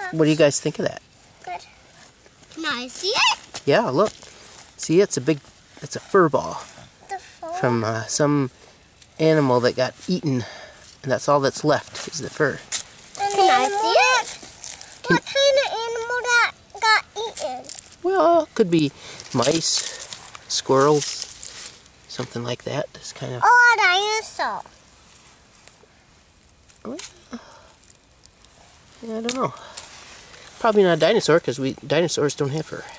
What do you guys think of that? Good. Can I see it? Yeah, look. See, it's a fur ball The fur? from some animal that got eaten, and that's all that's left is the fur. Can I see it? What kind of animal that got eaten? Well, it could be mice, squirrels, something like that. It's kind of. Oh, a dinosaur. Yeah, I don't know. Probably not a dinosaur because dinosaurs don't have fur.